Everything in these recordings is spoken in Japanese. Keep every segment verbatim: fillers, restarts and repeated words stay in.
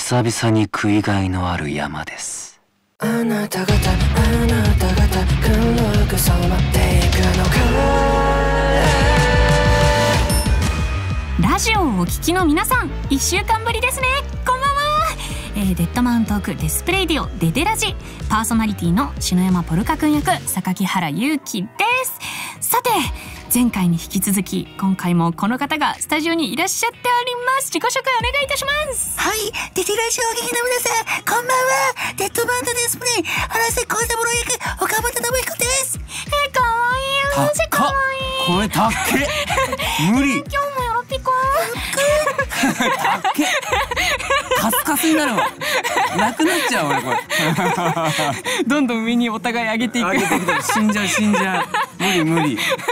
久々に食いがいのある山です。 あなた方、あなた方、黒く染まっていくのか。 ラジオをお聞きの皆さん、いっしゅうかんぶりですね。こんばんは。えー、デッドマウントークデスプレイディオデデラジパーソナリティの篠山ポルカ君役榊原裕貴です。さて、前回に引き続き今回もこの方がスタジオにいらっしゃっております。自己紹介お願いいたします。 はい、デデラジオをお聞きの皆さん、こんばんは。デッドマウントディスプレイ原瀬幸三郎役岡本信彦です。 えー、かわいい。マジかわいい。 これたっけ無理。 今日もよろぴこたっけカスカスになるわ。なくなっちゃう俺これ。 どんどん上にお互い上げていく。 上げていくと死んじゃう死んじゃう。無理無理。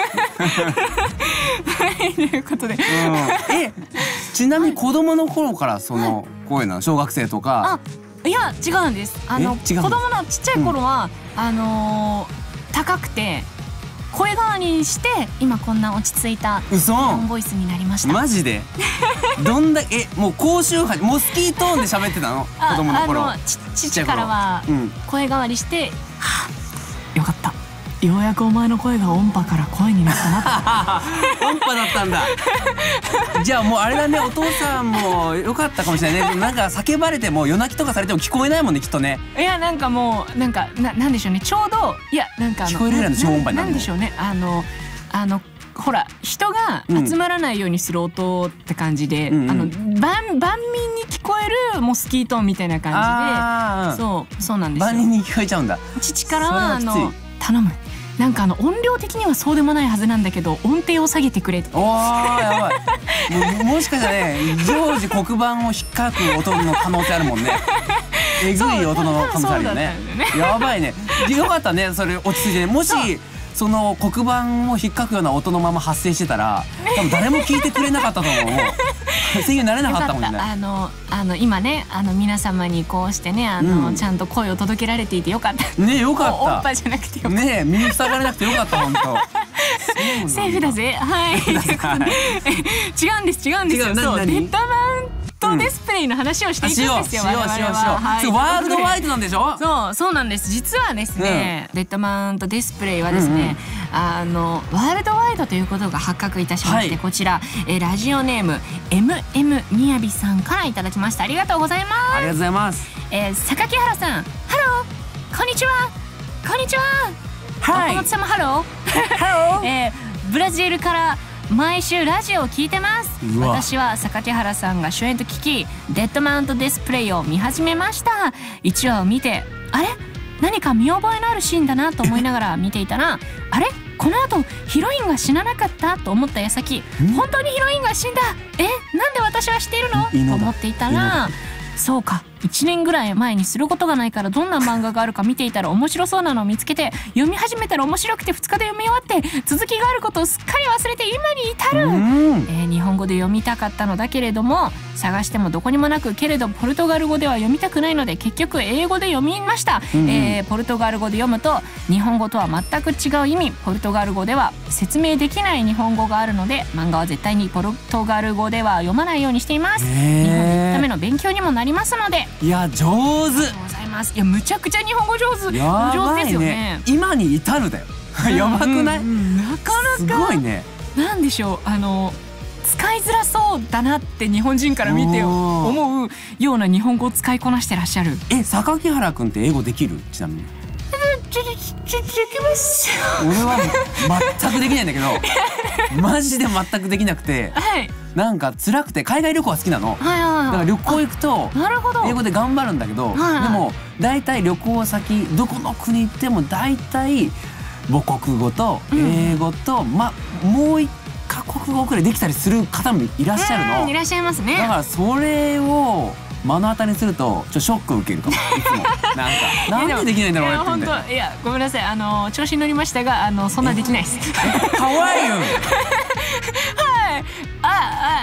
はい、ということで、うん、 えちなみに子供の頃からその声なの、小学生とか。 あ、いや違うんです。あの子供のちっちゃい頃は、うん、あのー、高くて声変わりして今こんな落ち着いたトーンボイスになりました。 マジでどんだけえもう高周波モスキートーンで喋ってたの子供の頃。 あのち父からは声変わりして、うん、はあ、よかった、ようやくお前の声が音波から声になったな音波だったんだじゃあもうあれだね、お父さんもよかったかもしれないね。なんか叫ばれても夜泣きとかされても聞こえないもんね、きっとね。 いやなんかもうなんか な, なんでしょうね、ちょうどいやなんか聞こえるぐらいの超音波になるの。 なんでしょうね、あのあのほら人が集まらないようにする音って感じで、うん、あの万万民に聞こえるモスキートーンみたいな感じで、そうそうなんですよ。 万人に聞こえちゃうんだ。 父からはあの頼む。なんかあの音量的にはそうでもないはずなんだけど音程を下げてくれって。 おーやばい。も, もしかしたらね常時黒板を引っかく音の可能性あるもんね。えぐい音の可能性あるよね。やばいね。よかったね、それ落ち着いてね。もしその黒板を引っかくような音のまま発生してたら多分誰も聞いてくれなかったと思う。声優になれなかったもんね。 あのあの今ね、あの皆様にこうしてね、あの、うん、ちゃんと声を届けられていてよかった。 ね、よかった。 音波じゃなくてよかった。 ね、耳塞がれなくてよかった本当。 セーフだぜ。はい。違うんです違うんですよ。そう、デッドマウントディスプレイの話をしていくんですよ。 しようしようしよう。はい、ワールドワイドなんでしょ。 そうそうなんです。実はですね、デッドマウントディスプレイはですね、あのワールドワイドということが発覚いたしまして、こちらラジオネーム エムエム みやびさんからいただきました。ありがとうございます。 ありがとうございます。 えー、榊原さん、ハロー、こんにちは、こんにちは。はい。岡本様、ハロー。ハロー。えー、ブラジルから毎週ラジオを聞いてます。私は榊原さんが主演と聞き、デッドマウントディスプレイを見始めました。いちわを見て、あれ何か見覚えのあるシーンだなと思いながら見ていたら、あれこの後ヒロインが死ななかったと思った矢先、本当にヒロインが死んだ、えなんで私は知っているのと思っていたら、そうか、いちねんぐらい前にすることがないからどんな漫画があるか見ていたら面白そうなのを見つけて読み始めたら面白くてふつかで読み終わって続きがあることをすっかり忘れて今に至る、えー、日本語で読みたかったのだけれども探してもどこにもなく、けれどポルトガル語では読みたくないので結局英語で読みました、うん、えー、ポルトガル語で読むと日本語とは全く違う意味、ポルトガル語では説明できない日本語があるので漫画は絶対にポルトガル語では読まないようにしています。日本に行くための勉強にもなりますので。 いや上手。 ありがとうございます。いやむちゃくちゃ日本語上手。 やばいね。 上手ですよね。 今に至るだよ。やばくない？ うんうん、なかなか。 すごいね。 なんでしょう、あの使いづらそうだなって日本人から見て思うような日本語を使いこなしてらっしゃる。 え、榊原くんって英語できる？ちなみに。 できます。 俺は全くできないんだけどマジで全くできなくて、はい、なんか辛くて海外旅行は好きなの、はいはいはい、だから旅行行くと英語で頑張るんだけど、はいはい、でも大体旅行先どこの国行っても大体母国語と英語と、うん、まもう一カ国語くらいできたりする方もいらっしゃるの。 いらっしゃいますね。 だからそれを目の当たりにするとちょっとショックを受けるかも。いつもなんかなんでできないんだろう俺って。 本当いやごめんなさい、あの調子に乗りましたが、あのそんなできないです。 かわいいよ。 はい。ああ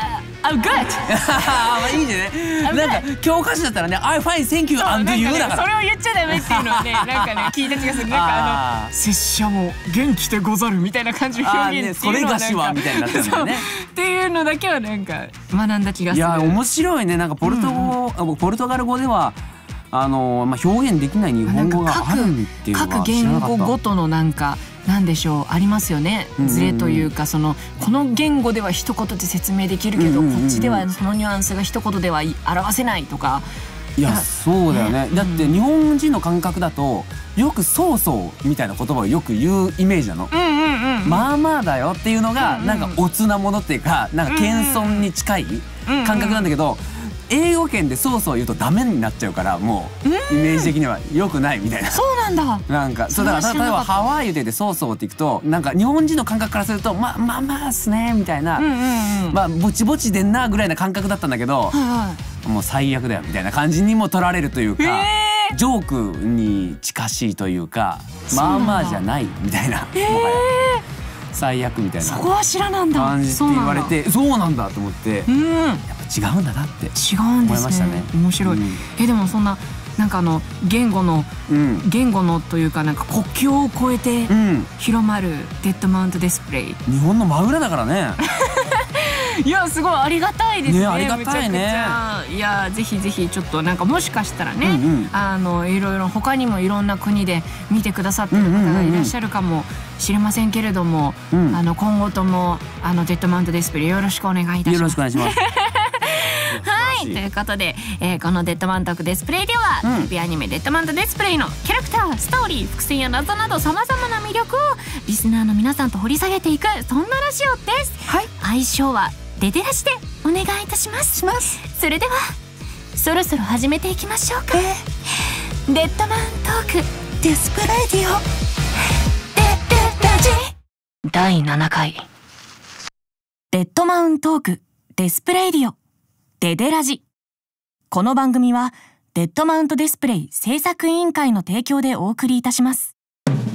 I'm good あいいね。なんか教科書だったらね I fine thank you and you だから、 それを言っちゃダメっていうのはねなんかね聞いた気がする。なんかあの拙者も元気でござるみたいな感じの表現っていうのはなんか、それがしはみたいになってるんだよねっていうのだけはなんか学んだ気がする。 いや面白いね。なんかポルト語、ポルトガル語ではあのまあ表現できない日本語があるっていうのは各言語ごとのなんかなんでしょうありますよね。ズレというか、そのこの言語では一言で説明できるけど、こっちではそのニュアンスが一言では表せないとか。 いやそうだよね。だって日本人の感覚だとよくそうそうみたいな言葉をよく言うイメージなの。まあまあだよっていうのがなんかおつなものっていうか、なんか謙遜に近い感覚なんだけど、英語圏でそうそう言うとダメになっちゃうから、もうイメージ的には良くないみたいな。 そうなんだ。 なんかそうだから、例えばハワイ言うてそうそうっていくと、なんか日本人の感覚からするとまあまあまあっすねみたいな、まあぼちぼちでんなぐらいな感覚だったんだけど、もう最悪だよみたいな感じにも取られるというか、ジョークに近しいというか、まあまあじゃないみたいな、もはや最悪みたいな。 そこは知らなんだ感じって言われて、そうなんだと思って、やっぱ違うんだなって違うんですね。面白い。えでもそんななんかあの言語の言語のというかなんか国境を越えて広まるデッドマウントディスプレイ。 日本の真裏だからね。 いやすごいありがたいですね。 ありがたいね。 いやぜひぜひちょっとなんかもしかしたらね、あのいろいろ他にもいろんな国で見てくださってる方がいらっしゃるかもしれませんけれども、あの今後ともあのデッドマウントディスプレイよろしくお願いいたします。 よろしくお願いします。 はい、ということで、えー、このデッドマウントディスプレイでは、うん、テレビアニメデッドマウントディスプレイのキャラクター、ストーリー、伏線や謎などさまざまな魅力をリスナーの皆さんと掘り下げていく、そんなラジオです。はい、愛称はデデラジでお願いいたします。します。それではそろそろ始めていきましょうか。えー、デッドマウントークディスプレイディオデデラジだいななかいデッドマウントークディスプレイディオデデラジ。この番組はデッドマウントディスプレイ制作委員会の提供でお送りいたします。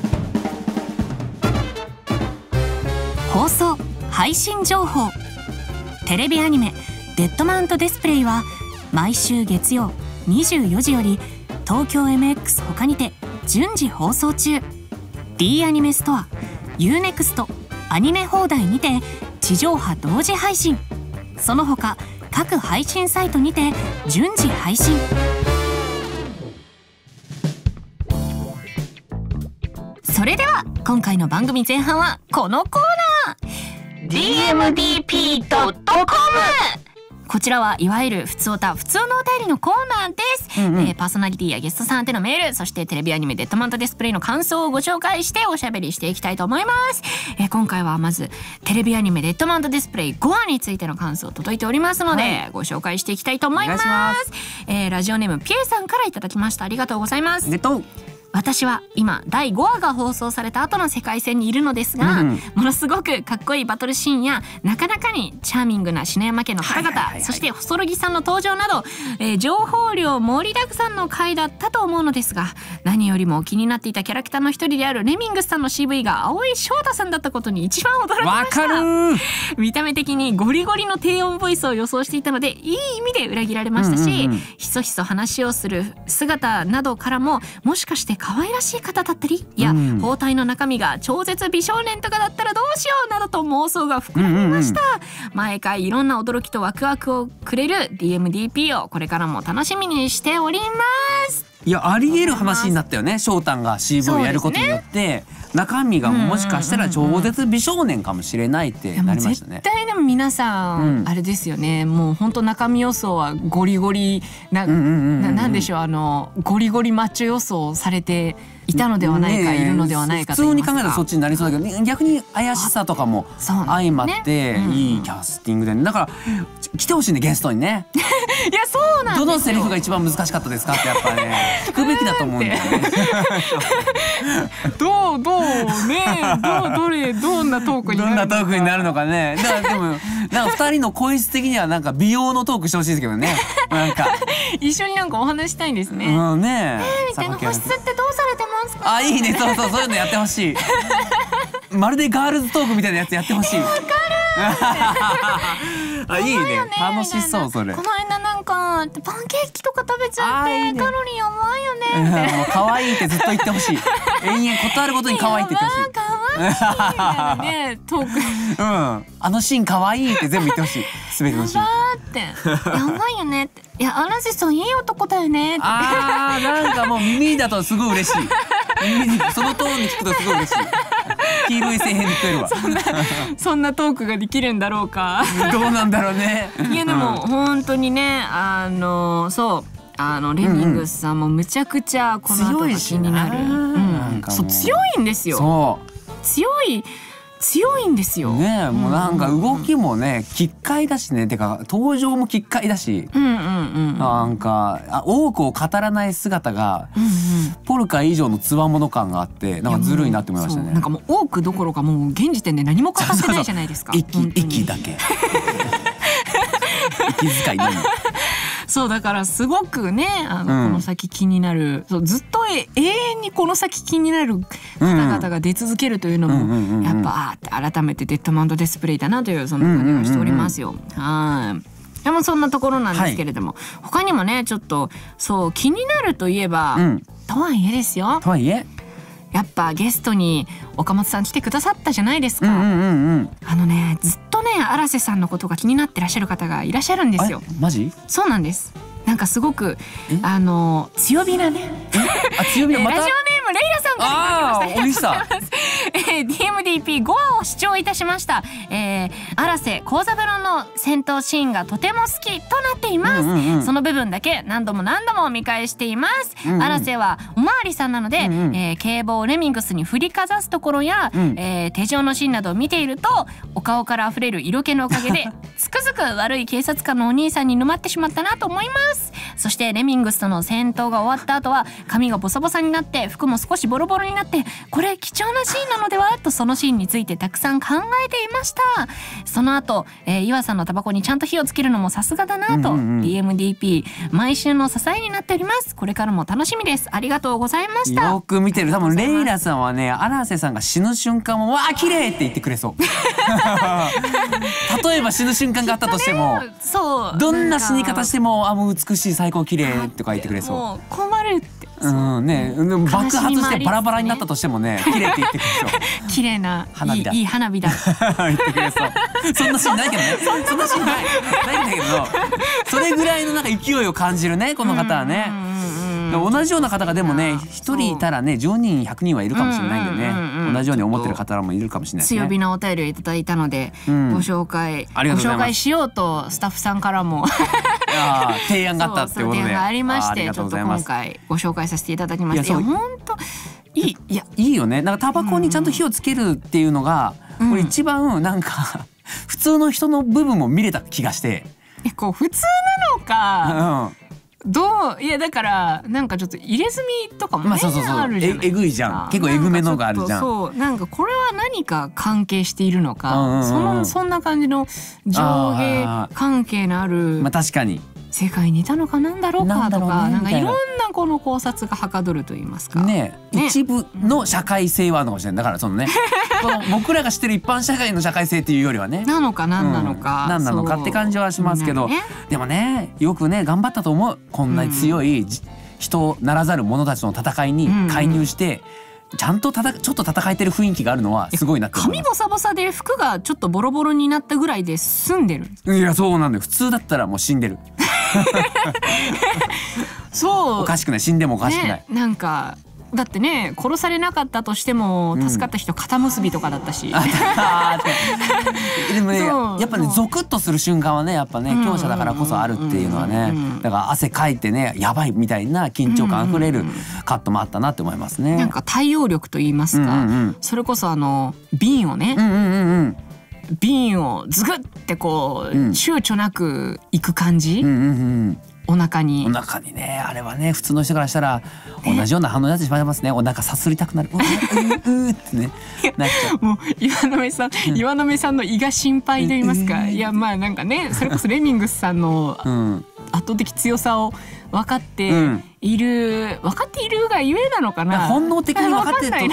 放送配信情報。テレビアニメデッドマウントディスプレイは毎週月曜にじゅうよじより東京 エムエックス 他にて順次放送中。 D アニメストア、 ユーネクスト、アニメ放題にて地上波同時配信。その他各配信サイトにて順次配信。それでは今回の番組前半はこのコーナー ディーエムディーピードットコム。こちらはいわゆるふつおた、ふつおのお便りのコーナーです。うんうん、えー、パーソナリティやゲストさん宛てのメール、そしてテレビアニメデッドマウントディスプレイの感想をご紹介しておしゃべりしていきたいと思います。えー、今回はまずテレビアニメデッドマウントディスプレイごわについての感想届いておりますので、はい、ご紹介していきたいと思います。ます、えー、ラジオネームピエさんからいただきました。ありがとうございます。私は今だいごわが放送された後の世界線にいるのですが、うん、ものすごくかっこいいバトルシーンやなかなかにチャーミングな篠山家の方々、そして細木さんの登場など、えー、情報量盛りだくさんの回だったと思うのですが、何よりも気になっていたキャラクターの一人であるレミングスさんの シーブイ が青井翔太さんだったことに一番驚きました。わかる。見た目的にゴリゴリの低音ボイスを予想していたのでいい意味で裏切られましたし、うんうんうん、ひそひそ話をする姿などからももしかして可愛らしい方だったり、いや、うん、包帯の中身が超絶美少年とかだったらどうしようなどと妄想が膨らみました。うんうんうん、毎回いろんな驚きとワクワクをくれる ディーエムディーピー をこれからも楽しみにしております。 いや、あり得る話になったよね。翔太が シーブイ をやることによって、中身がもしかしたら超絶美少年かもしれないってなりましたね。 絶対でも皆さん、うん、あれですよね。もう本当中身予想はゴリゴリな、なんでしょう、あのゴリゴリマッチョ予想されていたのではないか、いるのではないかと普通に考えたらそっちになりそうだけど、逆に怪しさとかも相まっていいキャスティングで、だから来てほしいね、ゲストにね。 いや、そうなんですよ。 どのセリフが一番難しかったですかってやっぱね聞くべきだと思うんだよね。 どうどうね、どうどれどんなトークになるのか、 どんなトークになるのかね。だからでもなんかふたりの声質的にはなんか美容のトークしてほしいですけどね。なんか一緒になんかお話したいんですね。 うんね。 えー、みたいな、保湿ってどうされてますか。 あ、いいね。そうそう、そういうのやってほしい。まるでガールズトークみたいなやつやってほしい。わかる。 あ、いいね、楽しそうそれ。 この間なんかパンケーキとか食べちゃってカロリーやばいよねって。 もう可愛いってずっと言ってほしい。延々断るごとに可愛いって言ってほしい。 可愛いみたいなね、トーク。 うん、あのシーン可愛いって全部言ってほしい。すべてのシーン。 やばーって、やばいよねって。いや、荒瀬さんいい男だよねって。 ああ、なんかもう耳だとすごい嬉しい。耳にそのトーンに聞くとすごい嬉しい。黄色い声変に聞こえるわ。 そんなそんなトークができるんだろうか。 どうなんだろうね。 いやでも本当にね、あのそうあのレミングスさんもむちゃくちゃこの後が気になる。うん、そう強いんですよ。そう強い。強いんですよ。 ねえ、もうなんか動きもね、奇怪だしね、てか登場も奇怪だし、うんうんうん、なんかあ多くを語らない姿が、うんうん、ポルカ以上のつわもの感があって、なんかずるいなって思いましたね。 なんかもう多くどころかもう現時点で何も語ってないじゃないですか。 息息だけ。息遣いのみ。 そうだからすごくね、あの、うん、この先気になる、そうずっと永遠にこの先気になる方々が出続けるというのもやっぱあ改めてデッドマンドディスプレイだなというそんな感じがしておりますよ。はい。でもそんなところなんですけれども、はい、他にもねちょっとそう気になるといえば、うん、とはいえですよ。 とはいえ。 やっぱゲストに岡本さん来てくださったじゃないですか。うんうんうんうん、あのねずっとね荒瀬さんのことが気になってらっしゃる方がいらっしゃるんですよ。 マジ？ そうなんです。なんかすごくあの強火なね。 あ、強火なまた。 ラジオネームレイラさんからいただきました。 えー、ディーエムディーピーご わを視聴いたしました。えー、荒瀬幸三郎の戦闘シーンがとても好きとなっています。うんうんうん、その部分だけ何度も何度も見返しています。うんうん、荒瀬はおまわりさんなので、うんうん、えー、警棒をレミングスに振りかざすところや、うん、えー、手錠のシーンなどを見ているとお顔からあふれる色気のおかげでつくづく悪い警察官のお兄さんに沼ってしまったなと思います。そしてレミングスとの戦闘が終わった後は髪がボサボサになって服も少しボロボロになって、これ貴重なシーンなのではとそのシーンについてたくさん考えていました。その後、えー、岩さんのタバコにちゃんと火をつけるのもさすがだなと、うんうんうん、ディーエムディーピー 毎週の支えになっております。これからも楽しみです。ありがとうございました。 よく見てる。多分レイラさんはね、荒瀬さんが死ぬ瞬間もわー綺麗って言ってくれそう。例えば死ぬ瞬間があったとしても、そうどんな死に方してもあもう美しい最高綺麗とか言ってくれそう。 もう困るって。 うんね、爆発してバラバラになったとしてもね、綺麗って言ってくれそう。 綺麗な花火だ。いい、いい花火だ。 言ってくれそう。そんなシーンないけどね。そんなシーンないないんだけど、それぐらいのなんか勢いを感じるね、この方はね。同じような方がでもね一人いたらねじゅうにんひゃくにんはいるかもしれないんでね、同じように思ってる方もいるかもしれないですね。 強火なお便りをいただいたので、うん、ご紹介ご紹介しようとスタッフさんからもあ提案があったってことで、 提案がありまして、ちょっと今回ご紹介させていただきました。いや本当いいいやいいよね。なんかタバコにちゃんと火をつけるっていうのが、うん、これ一番なんか普通の人の部分も見れた気がして。 えこう普通なのか。うんどういやだからなんかちょっと入れ墨とかもね、まあ、そうそうそうあるじゃないですか。 え、えぐいじゃん。結構えぐめのがあるじゃん。 そうなんかこれは何か関係しているのか、うんうんうん、そのそんな感じの上下関係のあるまあ確かに世界にいたのかなんだろうかとか、なんかいろんなこの考察がはかどると言いますかね、一部の社会性はあるのかもしれない。だからそのねこの僕らが知ってる一般社会の社会性っていうよりはねなのか何なのか、 うん、何なのかって感じはしますけど、ね、でもねよくね頑張ったと思う。こんなに強い、うん、人ならざる者たちの戦いに介入して、うんうんちゃんとたたちょっと戦えてる雰囲気があるのはすごいなって思います。 髪ボサボサで服がちょっとボロボロになったぐらいで済んでる。 いやそうなんだよ。普通だったらもう死んでる。そうおかしくない。死んでもおかしくない、 ね、なんかだってね殺されなかったとしても助かった人肩結びとかだったし、うん、 でもねやっぱねゾクッとする瞬間はねやっぱね強者だからこそあるっていうのはね、だから汗かいてねやばいみたいな緊張感あふれるカットもあったなって思いますね。 なんか対応力と言いますか、うんうんうん、それこそあの瓶をね、うんうんうんうん瓶をズグってこう、うん、躊躇なくいく感じ、うんうんうんお腹にお腹にねあれはね普通の人からしたら同じような反応になってしまいますね。お腹さすりたくなるううううってねなっちゃう。 もう岩波さん、うん、岩波さんの胃が心配と言いますか、いやまあなんかねそれこそレミングスさんの圧倒的強さを分かっている、うん、分かっているがゆえなのかな。 本能的に分かってると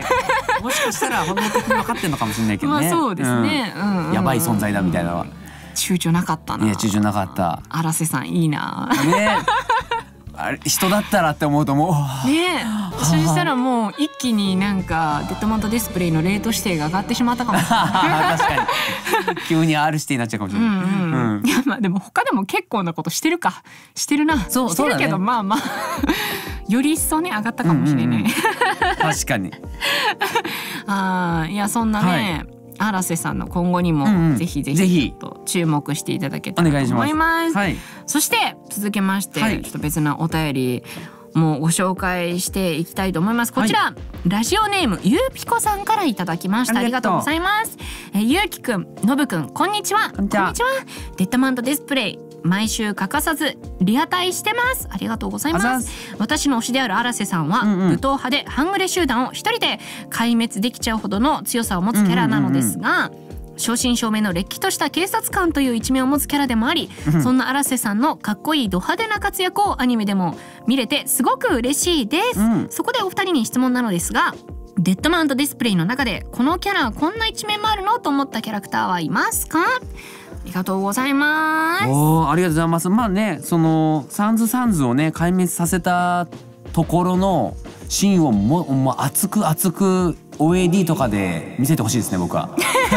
もしかしたら本能的に分かってるのかもしれないけどね。 まあそうですね、 うんうんうん、やばい存在だみたいなのは。 躊躇なかったな。 いや躊躇なかった。 荒瀬さんいいな。 ね。あれ人だったらって思うともうねえ、そしたらもう一気になんかデッドマントディスプレイのレート指定が上がってしまったかもしれない確かに急に R 指定になっちゃうかもしれない。うんうんうん、いやまあでも他でも結構なことしてるかしてるな。 そうしてるけど、ね、まあまあより一層ね上がったかもしれない、うんうんうん、 確かにあいやそんなね、はい荒瀬さんの今後にもぜひぜひと注目していただけたらと思います。はい、そして続けまして、はい、ちょっと別なお便りもご紹介していきたいと思います。こちら、はい、ラジオネームゆうぴこさんからいただきました。ありがとうございます。えゆうきくん、のぶくん、こんにちは。こんにちは。デッドマントディスプレイ毎週欠かさずリアタイしてます。ありがとうございます。私の推しである荒瀬さんは、うんうん、武闘派で半グレ集団を一人で壊滅できちゃうほどの強さを持つキャラなのですが、うんうんうん、正真正銘のれっきとした警察官という一面を持つキャラでもあり、うん、そんな荒瀬さんのかっこいいド派手な活躍をアニメでも見れてすごく嬉しいです、うん、そこでお二人に質問なのですが、デッドマントディスプレイの中でこのキャラはこんな一面もあるのと思ったキャラクターはいますか？ありがとうございます。 おー、ありがとうございます。まあね、そのサンズサンズをね壊滅させたところのシーンをももう熱く熱く オーエーディー とかで見せてほしいですね、僕は。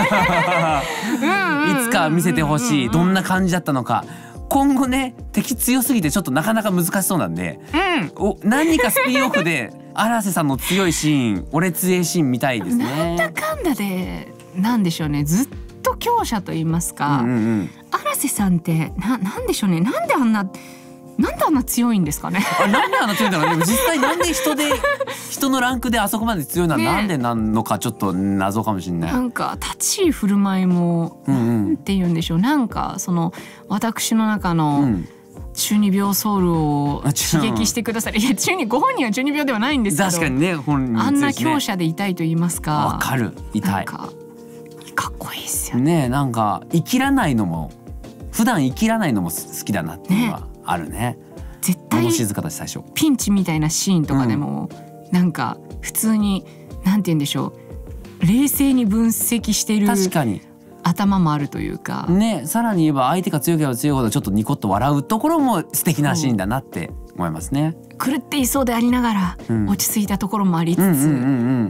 いつか見せてほしい。どんな感じだったのか。今後ね敵強すぎてちょっとなかなか難しそうなんで、うん、お何かスピンオフで荒瀬さんの強いシーン、俺強いシーン見たいですね。 なんだかんだでなんでしょうね、ずっと強者と言いますか、うんうんうん、荒瀬さんってな、なんでしょうね、なんであんななんであんな強いんですかね。 あ、なんであんな強いんだろうね。実際なんで人で人のランクであそこまで強いのはなんでなのかちょっと謎かもしれない。 なんか立ち居振る舞いも、うんうん、なんて言うんでしょう、なんかその私の中の、うん中二病ソウルを刺激してくださる。いや中二ご本人は中二病ではないんですけど、 確かにね、本人、ね、 あんな強者でいたいと言いますか。 わかる、痛い。 なんかかっこいいですよね。 ね、なんか生きらないのも普段生きらないのも好きだなっていうのはあるね。ね、 絶対静かだし最初ピンチみたいなシーンとかでも、うん、なんか普通になんて言うんでしょう、冷静に分析している。確かに。頭もあるというかね、さらに言えば相手が強ければ強いほどちょっとニコッと笑うところも素敵なシーンだなって思いますね。 狂っていそうでありながら、うん、落ち着いたところもありつつ、うんうんうんうん、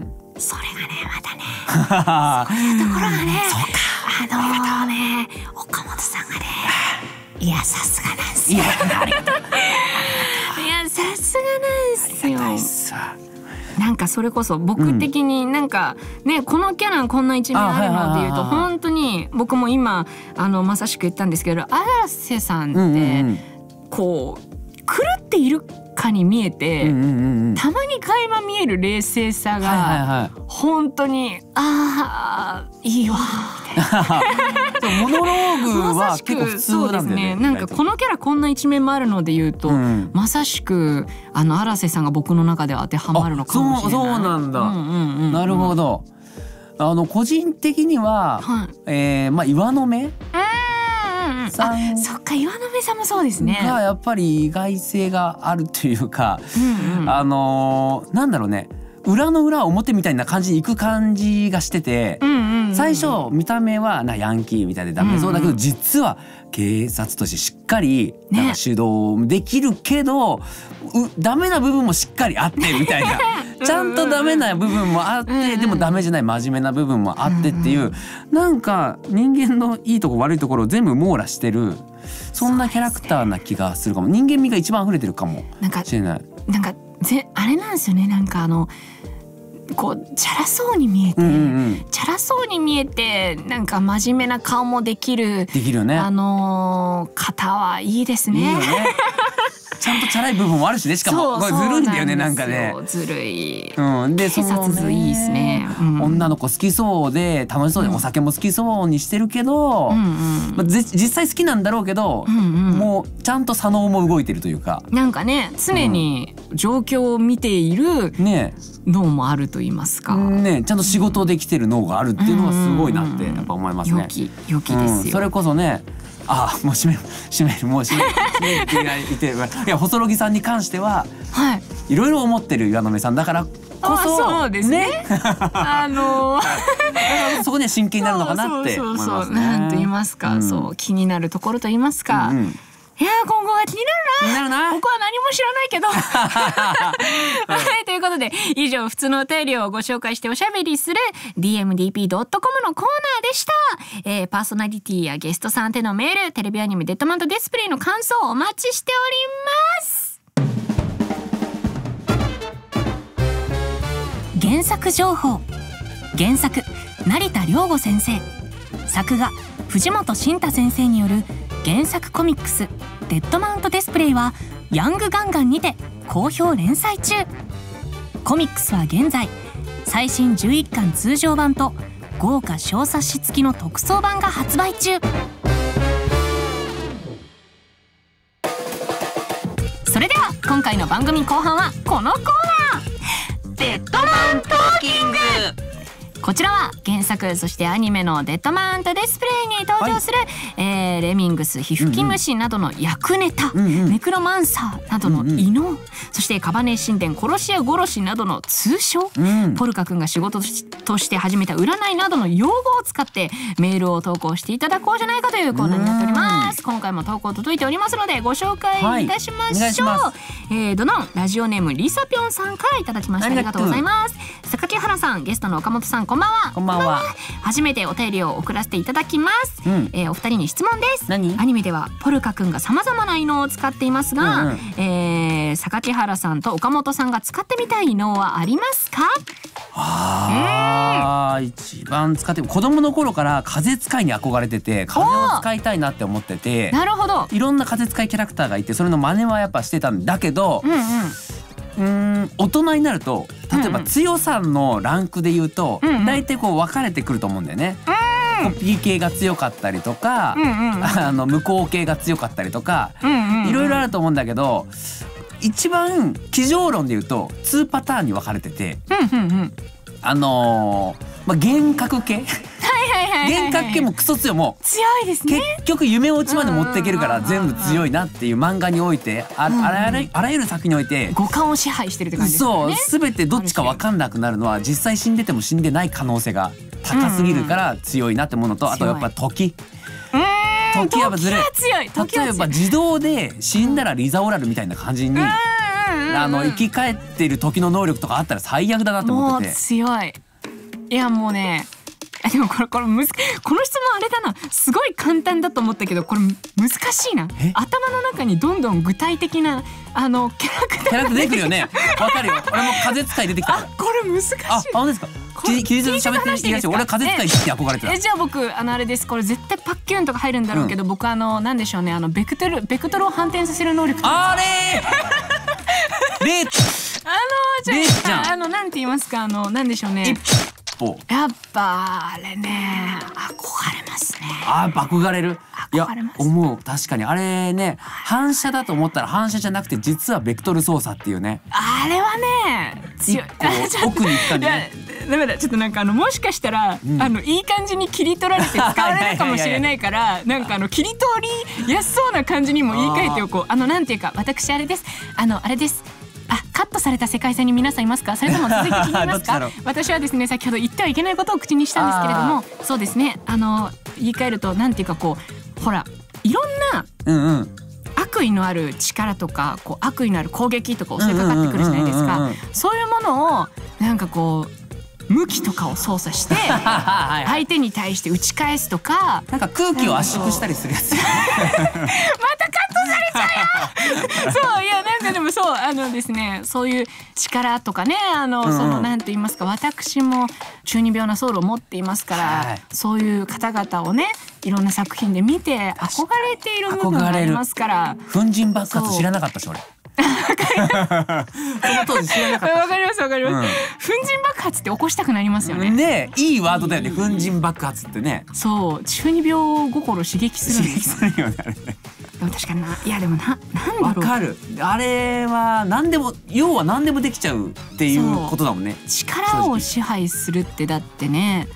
それがねまたねそういうところがね、あのー、ね岡本さんがね、いやさすがなんですよ。いやさすがなんですよ。なんかそれこそ僕的になんかね、このキャラこんな一面あるのっていうと本当に僕も今あのまさしく言ったんですけど、荒瀬さんってこう狂っているかに見えて、たまに垣間見える冷静さが本当にああいいわみたいな。 モノローグは結構普通なんだよね。 なんかこのキャラこんな一面もあるので言うと、うん、まさしくあの荒瀬さんが僕の中では当てはまるのかもしれない。 そう、そうなんだ、うんうんうんうん、なるほど。あの個人的には、はい、えー、まあ岩の目さん、あ、そっか、岩の目さんもそうですね。 がやっぱり意外性があるというか、うんうん、あのー、なんだろうね、裏の裏表みたいな感じにいく感じがしてて、うんうんうん、最初見た目はなヤンキーみたいでダメそうだけど、うんうん、実は警察としてしっかりなんか主導できるけど、ね、ダメな部分もしっかりあってみたいなちゃんとダメな部分もあって、うんうん、でもダメじゃない真面目な部分もあってっていう、うんうん、なんか人間のいいとこ悪いところを全部網羅してる、そんなキャラクターな気がするかも。人間味が一番溢れてるかもしれない。 なんかぜあれなんですよね、なんかあのこうチャラそうに見えて、うんうん、チャラそうに見えてなんか真面目な顔もできる、 できるよね、 あのー、方はいいですね。いいよね。 ちゃんとチャラい部分もあるしね。しかもこれずるいんだよね、なんかね。 ずるい。 うん、で警察図いいですね。うん、 女の子好きそうで楽しそうで、うん、お酒も好きそうにしてるけど、うんうん、まあ、実際好きなんだろうけど、うんうん、もうちゃんと左脳も動いてるというか。 なんかね、常に状況を見ている脳もあると言いますか。 ね、ちゃんと仕事できてる脳があるっていうのはすごいなってやっぱ思いますね。 良き良きですよ、 うん。それこそね。ああ、もう閉める閉めるもう閉める閉めるって言ってる。いや細ロギさんに関しては、はい、いろいろ思ってる岩の目さんだからこそ、 そうですね。あのー、 からそこで真剣になるのかなって思いますね。 なんと言いますか、そう気になるところと言いますか。いや今後は気になるな。気になるな。僕は何も知らないけど。はいということで以上普通のお便りをご紹介しておしゃべりする ディーエムディーピードットコム のコーナーでした。えー、パーソナリティやゲストさん宛てのメール、テレビアニメデッドマントディスプレイの感想をお待ちしております。原作情報。原作成田凌吾先生、作画藤本慎太先生による原作コミックスデッドマウントディスプレイはヤングガンガンにて好評連載中。コミックスは現在最新じゅういっかん通常版と豪華小冊子付きの特装版が発売中。それでは今回の番組後半はこのコーナー、デッドマントーキング。こちらは原作そしてアニメのデッドマウントディスプレイに登場する、はい、えー、レミングス、ヒフキムシなどの役ネタ、うんうん、ネクロマンサーなどの異能、うんうん、そしてカバネ神殿殺し屋殺しなどの通称、うん、ポルカくんが仕事として始めた占いなどの用語を使ってメールを投稿していただこうじゃないかというコーナーになっております。今回も投稿届いておりますのでご紹介いたしましょう。はい、えー、どのんラジオネームリサピョンさんからいただきました。ありがとうございます。榊原さん、ゲストの岡本さん、こんばんは。 こんばんは。 初めてお便りを送らせていただきます。うん、えー、お二人に質問です。 何？ アニメではポルカくんがさまざまな異能を使っていますが、うんうん、えー、榊原さんと岡本さんが使ってみたい異能はありますか？ あー、一番使って子供の頃から風使いに憧れてて、風を使いたいなって思ってて、 なるほど、 いろんな風使いキャラクターがいてそれの真似はやっぱしてたんだけど、うんうん、うーん大人になると例えば強さのランクで言うと、うんうん、大体こう分かれてくると思うんだよね。コピー系が強かったりとか、うんうんうん、あの向こう系が強かったりとか、いろいろあると思うんだけど、一番机上論で言うとにパターンに分かれてて、うんうんうん、あのー、まあ幻覚系幻覚系もクソ強も強いですね。 結局夢落ちまで持っていけるから全部強いなっていう漫画において、 あ, あ, らゆるあらゆる作品において五感を支配してるって感じですよね。 そう、全てどっちか分かんなくなるのは実際死んでても死んでない可能性が高すぎるから強いなってものと、あとやっぱ時時やっぱずれ、例えば自動で死んだらリザオラルみたいな感じにあの生き返ってる時の能力とかあったら最悪だなと思ってて。 もう強い。いやもうね、でもこれこれむずこの質問あれだな、すごい簡単だと思ったけどこれ難しいな。頭の中にどんどん具体的なあのキャラクターキャラクター出てくるよね。わかるよ。俺も風使い出てきたから。 あ、これ難しい。 あ、本当ですか。気気づいて喋っていいですよ。俺は風使いって憧れてた。 え、じゃあ僕あのあれです。これ絶対パッキュンとか入るんだろうけど、うん、僕あのなんでしょうね、あのベクトルベクトルを反転させる能力。 あれー。レー。 あのじゃああのなんて言いますか、あのなんでしょうね。やっぱあれね、憧れますね。 あ、憧れる。いや思う。確かにあれね、反射だと思ったら反射じゃなくて実はベクトル操作っていうね。 あれはね強い。奥に行ったね。 ダメだ、ちょっとなんかあのもしかしたら、うん、あのいい感じに切り取られて使われるかもしれないからなんかあの切り取りやすそうな感じにも言い換えておこう。あのなんていうか、私あれです。あのあれです。あ、カットされた世界線に皆さんいますか？それとも続いて聞きますか？私はですね、先ほど言ってはいけないことを口にしたんですけれども、そうですね、あの言い換えるとなんていうか、こうほらいろんな、うんうん、悪意のある力とかこう悪意のある攻撃とか襲いかかってくるじゃないですか。そういうものをなんかこう向きとかを操作して相手に対して打ち返すとか、 なんか空気を圧縮したりするやつ。またカットされちゃうよ。そういやなんかでもそうあのですね、そういう力とかね、あの、うん、そのなんて言いますか、私も中二病なソウルを持っていますから、はい、そういう方々をねいろんな作品で見て憧れている部分がありますから。 粉塵爆発知らなかったし俺。その当時知らなかった。 わかりますわかります、うん、粉塵爆発って起こしたくなりますよね。 ね、いいワードだよね、粉塵爆発ってね。 そう、中二病心刺激するんですよ。刺激するよね、あれね。 でも確かにな、いやでもな、なんだろう。 わかる。あれは何でも、要は何でもできちゃうっていうことだもんね。 力を支配するってだってね、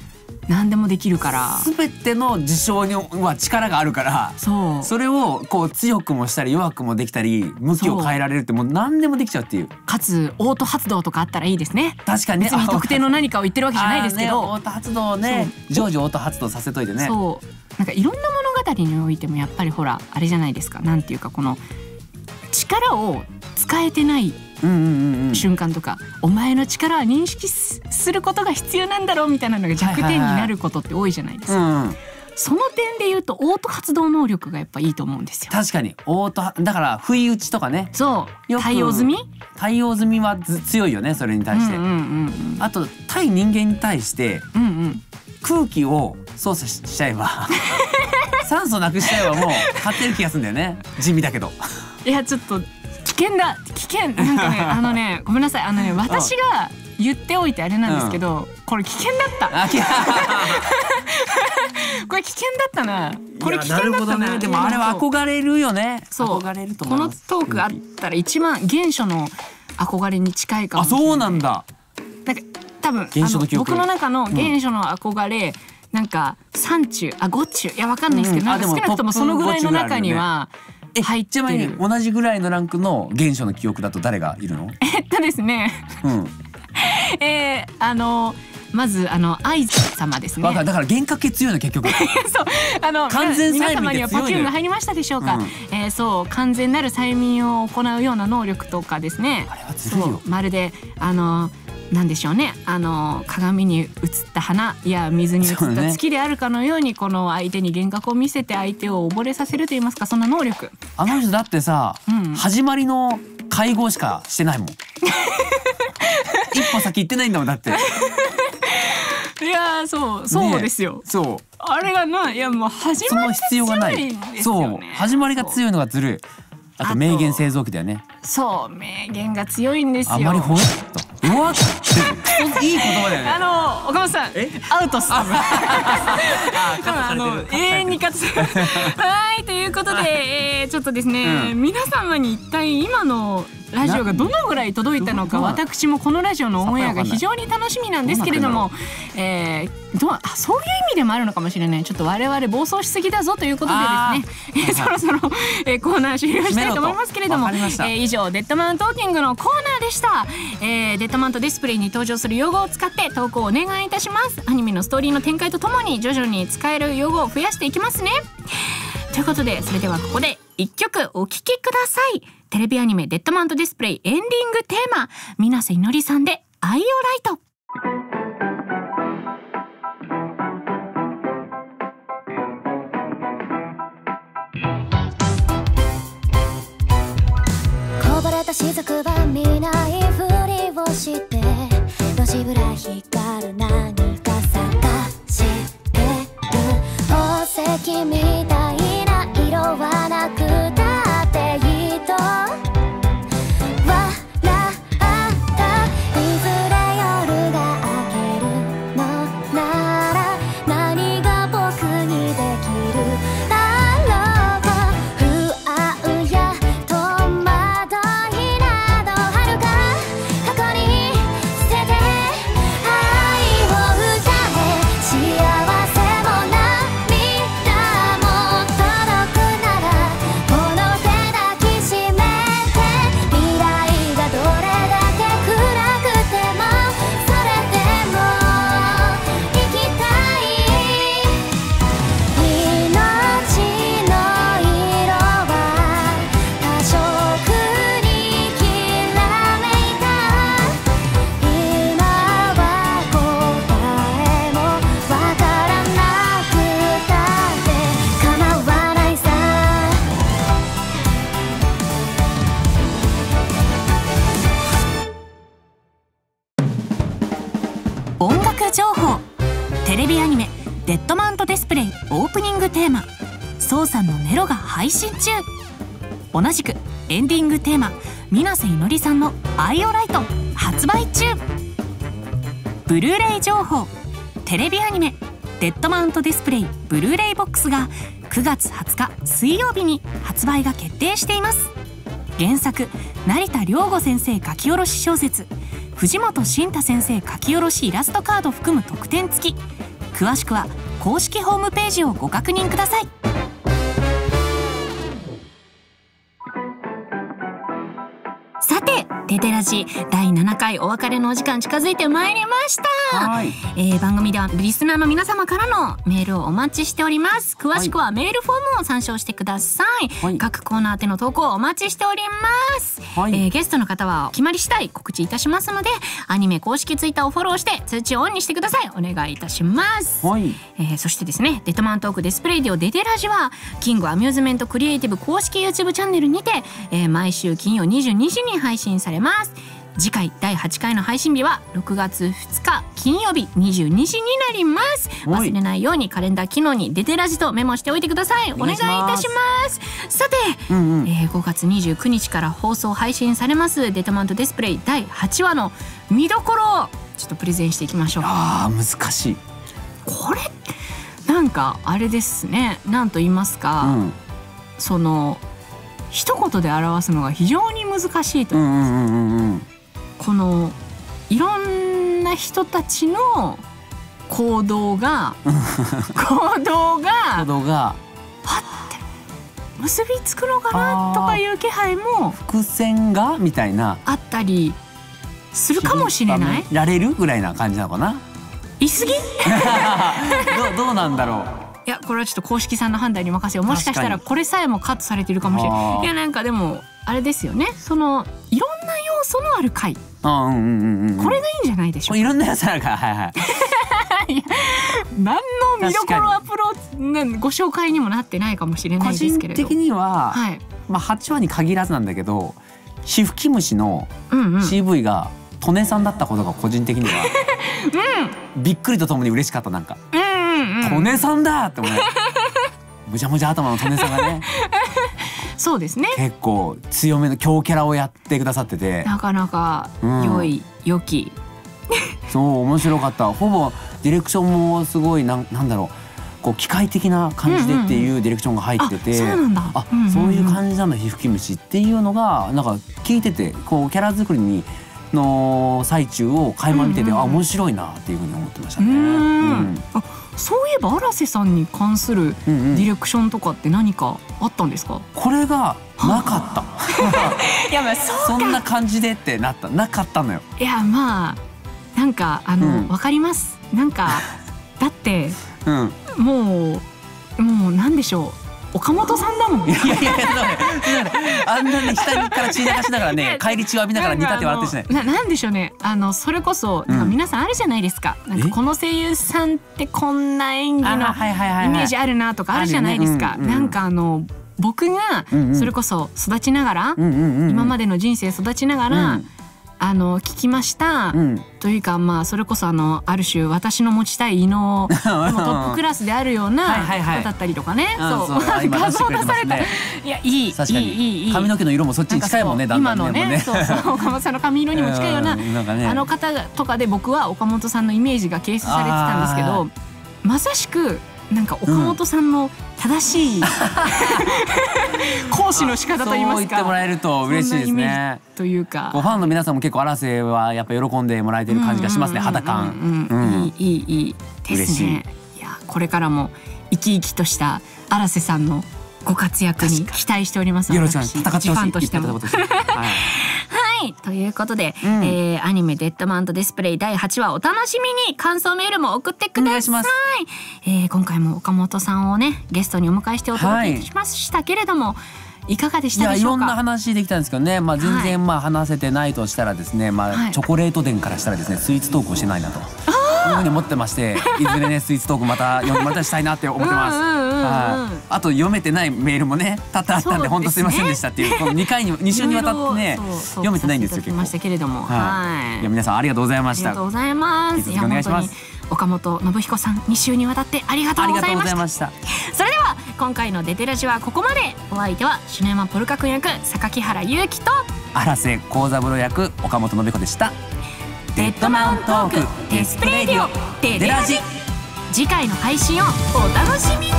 何でもできるから、 全ての事象には力があるから、 そうそれをこう強くもしたり弱くもできたり向きを変えられるって、もう何でもできちゃうっていう。 かつオート発動とかあったらいいですね。 確かにね、 別に特定の何かを言ってるわけじゃないですけど、 ね、オート発動をね常時オート発動させといてね。 そうなんかいろんな物語においてもやっぱりほらあれじゃないですか、なんていうかこの力を使えてない瞬間とか、お前の力は認識することが必要なんだろうみたいなのが弱点になることって多いじゃないですか。その点で言うとオート発動能力がやっぱいいと思うんですよ。 確かにオートだから不意打ちとかね。 そう対応済み対応済みは強いよね、それに対して。あと対人間に対して、うんうん、空気を操作しちゃえば酸素なくしちゃえばもう勝てる気がするんだよね。地味だけど。いやちょっと危険だ危険なんかねあのねごめんなさい、あのね私が言っておいてあれなんですけど、うん、これ危険だったこれ危険だったなこれ危険だった な, な、 ね、でもあれは憧れるよね。 そう憧れると思います。 このトークがあったら一番原初の憧れに近いかもしれない。 あ、そうなんだ。 なんか多分あの僕の中の原初の憧れ、うん、なんか三中あ五中いやわかんないですけど、うん、なんか少なくともそのぐらいの中には入ってる。 ちなみに同じぐらいのランクの原初の記憶だと誰がいるの？ えっとですね、うんえー、あのまずあの愛様ですね。 だから幻覚系強いの結局。 そうあの完全催眠皆様にはパキューンが入りましたでしょうか。うん、えー、そう完全なる催眠を行うような能力とかですね。 あれはずるいよ。 まるであのなんでしょうね、あの鏡に映った花や水に映った月であるかのように、この相手に幻覚を見せて相手を溺れさせるといいますか、そんな能力。 あの人だってさ、うん、始まりの会合しかしてないもん。一歩先行ってないんだもんだって。 いやそうそうですよ、ね、 そうあれがないやもう始まりが強いんですよね。 そう始まりが強いのがずるい。あと名言製造機だよね。 そう名言が強いんですよ。 あんまりほんとうわっていい言葉だよね。 あの岡本さんアウトっす。あの永遠に勝つ。はいということで、えー、ちょっとですね、うん、皆様に一体今のラジオがどのぐらい届いたのか、私もこのラジオのオンエアが非常に楽しみなんですけれども、えー、どうあそういう意味でもあるのかもしれない。ちょっと我々暴走しすぎだぞということでですね、えー、そろそろ、えー、コーナー終了したいと思いますけれども、えー、以上デッドマウントーキングのコーナーでした。えー、デッドマウントディスプレイに登場する用語を使って投稿をお願いいたします。アニメのストーリーの展開とともに徐々に使える用語を増やしていきますね。ということでそれではここでいっきょくお聴きください。テレビアニメデッドマウントディスプレイエンディングテーマ、水瀬いのりさんでアイオライト。 こぼれた雫は見ないふりをして路地裏光る何か探してる。宝石みたいな色はなくたっていいと笑ったいずれ夜が明けるのなら何が僕にできるだろう。不安や戸惑いなど遥か過去に捨てて愛を歌え。幸せも涙も届くならこの手抱きしめて未来がどれだけ暗くてもそれでも生きたい。命の色は多色にきらめいた。今は答えもわからなくたって構わないさ。 音楽情報。テレビアニメデッドマウントディスプレイオープニングテーマソウさんのネロが配信中。同じくエンディングテーマ水瀬いのりさんのアイオライト発売中。ブルーレイ情報。テレビアニメデッドマウントディスプレイブルーレイボックスがくがつはつか水曜日に発売が決定しています。原作成田凌吾先生書き下ろし小説、藤本慎太先生書き下ろしイラストカード含む特典付き。 詳しくは公式ホームページをご確認ください。さてデデラジだいななかいお別れのお時間近づいてまいりました。はい、えー、番組ではリスナーの皆様からのメールをお待ちしております。詳しくはメールフォームを参照してください。はい、各コーナー宛ての投稿をお待ちしております。はい、えー、ゲストの方は決まり次第告知いたしますので、アニメ公式ツイッターをフォローして通知をオンにしてください。お願いいたします。はい、えー、そしてですね、デッドマントークデスプレイディオデデラジはキングアミューズメントクリエイティブ公式 YouTube チャンネルにて、えー、毎週金曜にじゅうにじに配信されます。次回だいはちかいの配信日はろくがつふつか金曜日にじゅうにじになります。忘れないようにカレンダー機能にデデラジとメモしておいてください。お願いいたします。さて、うんうん、えー、ごがつにじゅうくにちから放送配信されますデッドマントデスプレイだいはちわの見どころをちょっとプレゼンしていきましょう。 あー難しい。 これなんかあれですね、なんと言いますか、うん、その一言で表すのが非常に難しいと思います。うんうんうんうん、このいろんな人たちの行動が行動が行動がパッて結びつくのかなとかいう気配も伏線がみたいなあったりするかもしれない。 られるぐらいな感じなのかな。 言い過ぎど, どうなんだろう。 いやこれはちょっと公式さんの判断に任せよう。もしかしたらこれさえもカットされてるかもしれない。いやなんかでもあれですよね、そのいろんな要素のある回、あ、うんうんうん、これがいいんじゃないでしょうか。 いろんな要素あるから、はいはい。 何の見どころアプローチご紹介にもなってないかもしれないですけれど、 個人的には、はい、まあはちわに限らずなんだけど、シフキムシの シーブイ がトネさんだったことが個人的には、うん、びっくりとともに嬉しかった。なんか、うんうんうん、トネさんだって思う。むちゃむちゃ頭のトネさんがねそうですね、 結構強めの強キャラをやってくださってて、 なかなか良い、うん、良きそう面白かった。ほぼディレクションもすごいなん、なんだろう、こう機械的な感じでっていうディレクションが入ってて、 そうなんだ、 あ、そういう感じなんだヒフキムシっていうのがなんか聞いてて、こうキャラ作りにの最中を垣間見てて、うんうん、あ面白いなっていうふうに思ってましたね。うん、 あそういえば荒瀬さんに関するディレクションとかって何かあったんですか？ これがなかった。 いやまあそうか、 そんな感じでってなったなかったのよ。 いやまあなんかあの、うん、わかります。なんかだって、うん、もうもうなんでしょう。岡本さんだもん。いやいやいや、 あんなね下から血流しながらね、返り血を浴びながら煮立って笑ってしない。 な、なんでしょうね。あのそれこそなんか皆さんあるじゃないですか。なんかこの声優さんってこんな演技のイメージあるなとかあるじゃないですか。なんかあの僕がそれこそ育ちながら、今までの人生育ちながら。あの聞きました、うん、というかまあそれこそあのある種私の持ちたい異能のトップクラスであるような人だったりとかね、そう画像出された、いやいいいいいい髪の毛の色もそっちに近いもんね、だんだんね。 今のね、そうそう岡本さんの髪色にも近いような、あの方とかで僕は岡本さんのイメージが形成されてたんですけど、まさしくなんか岡本さんの正しい、うん、講師の仕方といいますか、 そう言ってもらえると嬉しいですね。 というか、 ファンの皆さんも結構荒瀬はやっぱ喜んでもらえてる感じがしますね。肌感いいいいいいですね。いやこれからも生き生きとした荒瀬さんのご活躍に期待しております。 よろしくお願いします。 ファンとしても。はい、ということで、うん、えー、アニメデッドマントディスプレイだいはちわお楽しみに。感想メールも送ってください。えー、今回も岡本さんをねゲストにお迎えしてお届けしましたけれども、はい、いかがでしたでしょうか？いやいろんな話できたんですけどね、まあ、全然まあ話せてないとしたらですね、はい、まあ、チョコレート店からしたらですねスイーツトークをしてないなというふうに思ってまして、いずれねスイーツトークまた読んでもらったりしたいなって思ってます。あと読めてないメールもね多々あったんで本当すいませんでしたっていう、このにかいにに週にわたってね読めてないんですよ結構。 けれども、はい、 いや皆さんありがとうございました。 ありがとうございます。 引き続きお願いします。 岡本信彦さんに週にわたってありがとうございました。それでは今回のデテラジはここまで。お相手は篠山ポルカ君役榊原裕貴と荒瀬幸三郎役岡本信彦でした。 デッドマウントークデスプレイディオデデラジ、次回の配信をお楽しみに。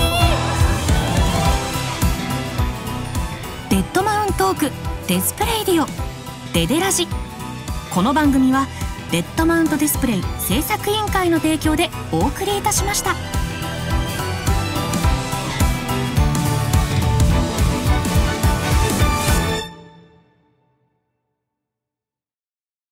デッドマウントークデスプレイディオデデラジ、この番組はデッドマウントディスプレイ制作委員会の提供でお送りいたしました。